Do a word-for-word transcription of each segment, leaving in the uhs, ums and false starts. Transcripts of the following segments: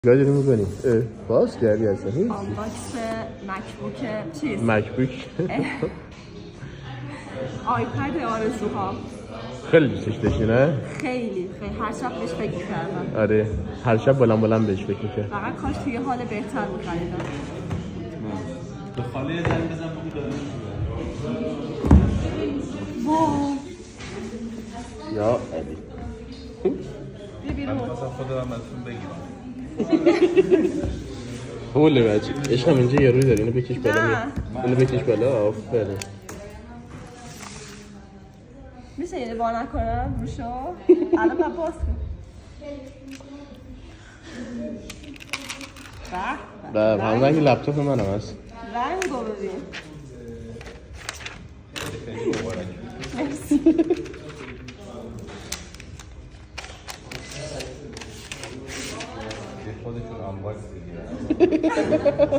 چیکار داری میکنی؟ باز کردی اصلا هیچ؟ آنباکس مکبوک چیز؟ مکبوک آیپد آرزوها. خیلی دوستش داشتی نه؟ خیلی خیلی هر شب بهش فکر می‌کردم. آره هر شب بلند بلند بهش فکر می‌کرد. فقط کاش توی حال بهتر بود خریدم. به خاله یه زنگ بزن بگو داره وای یا علی بیا بیرون. من خواستم خود دارم ازتون بگیرم حوله بچه عشقم اینجا یه روی داری اینو بکش بالا. نه. اینو بکش بالا آفرین. میشه اینو با نکنم روشو؟ الان من باز کن. به به همون رنگ لپتاپ منم هست. رنگو ببین. مرسی خودشون آنباکس بگیرن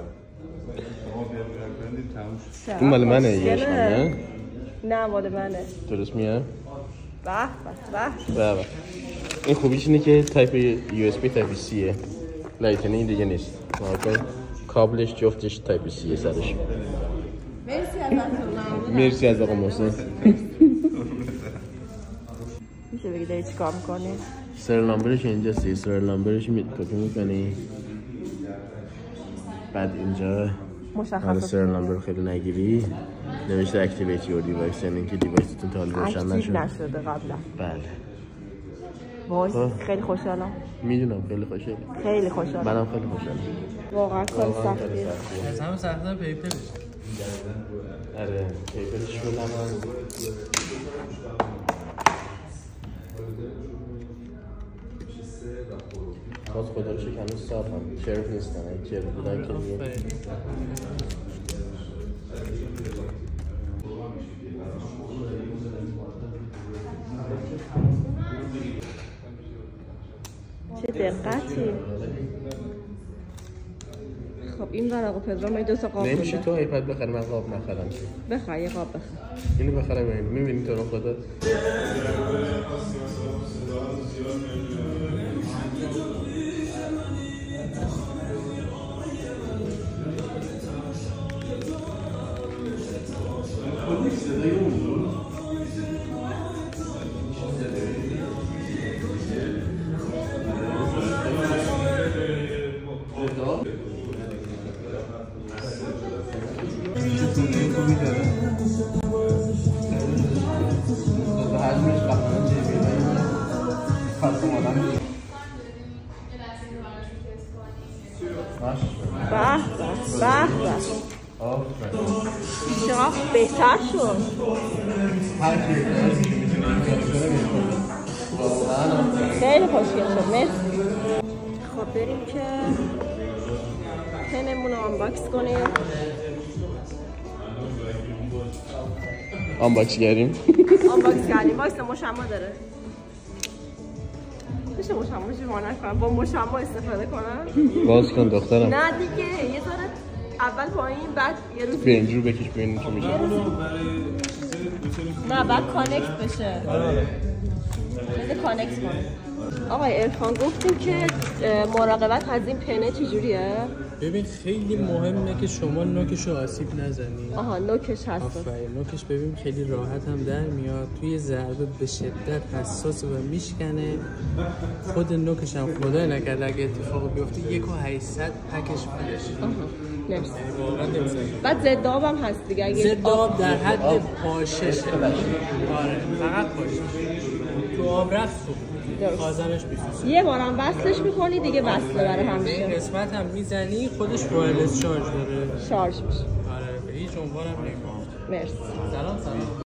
این مال منه یه عشقم نه؟ نه مال منه. درست میاد؟ به به به به این خوبیش اینه که تایپ یو اس بی تایپ سیه لایتنی این دیگه نیست. کابلش جفتش تایپ سیه سرش. مرسی ازتون. مرسی از آقا محسن. میشه بگی داری چیکار میکنی؟ سریال نامبرش اینجاست. سریال نامبرش کپی میکنی بعد اینجا حالا سریال نامبر خیلی نگیری نوشته اکتیویت یور دیوایس یعنی اینکه دیوایستون تا حالا روشن نشده. اکتیو نشده قبلا. بله وای خیلی خوشحالم. میدونم خیلی خوشحالم. خیلی خوشحالم. منم خیلی خوشحالم. واقعا کار سختیه. از همه سخت‌تر پیپرش. آره پیپرش رو نماز باز خدا رو شکر هنوز صاف هم چرف نیستن این چرف بودن که میگه چه دقتی. خب این ورقه پدرام این دو تا قاب نمیشه بوده. تو ایپد بخری من قاب نخرم. بخواه یه قاب بخواه. اینو بخرم این میبینی تو رو خدا به به به چقدر بهتر شد. خیلی خوشگل شد. مرسی. خب بریم که پنمون رو آنباکس کنیم. آنباکس کردیم. آنباکس کردیم. وایسا مشما داره. میشه مشما جمع نکنم با مشما استفاده کنم؟ باز کن دخترم. نه دیگه یه ذره اول پایین بعد یه روز بیا اینجور بکش ببین چی میشه. نه بعد کانکت بشه. بده کانکت کنه. آقای عرفان گفتیم که مراقبت از این پنه چجوریه؟ ببین خیلی مهمه که شما نوکش رو آسیب نزنی. آها نوکش هست. آفرین نوکش ببین خیلی راحت هم در میاد. توی ضربه به شدت حساسه و میشکنه. خود نوکش هم خدای نکرده اگه اتفاق بیفته یک و هشتصد پکش میشه. مرسی. واقعا نمی‌ذاره. بعد ضد آب هم هست دیگه اگه ضد آب در حد پاششه. آره فقط پاشش. تو آب رفت خازنش بیسوسه. یه بارم وصلش میکنی دیگه وصله برای همیشه. این قسمت هم میزنی خودش وایرلس شارژ داره. شارژ میشه. آره به هیچ عنوان هم نمی‌کنه. مرسی. سلام سلام.